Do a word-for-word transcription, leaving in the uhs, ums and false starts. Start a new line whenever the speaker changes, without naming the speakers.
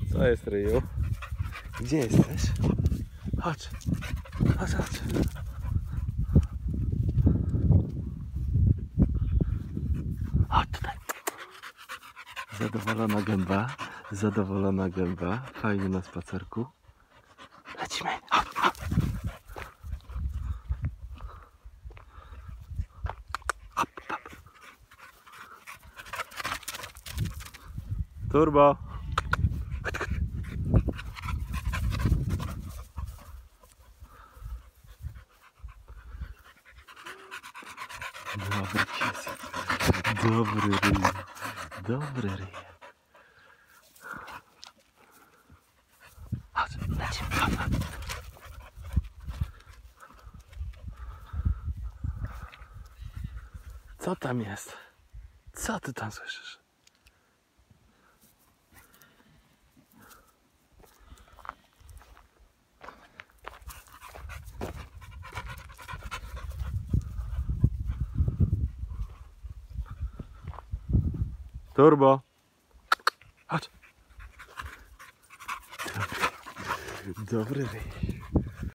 Co jest, ryju? Gdzie jesteś? Chodź. Chodź, chodź. Chodź tutaj. Zadowolona gęba. Zadowolona gęba. Fajnie na spacerku. Lecimy. Hop, hop. Hop, hop. Turbo. Dobry pies. Dobry ryj. Dobry ryj. Chodź, lecimy. Chodź, chodź. Co tam jest? Co ty tam słyszysz? Turbo. Chodź. Dobry, dobry ryj.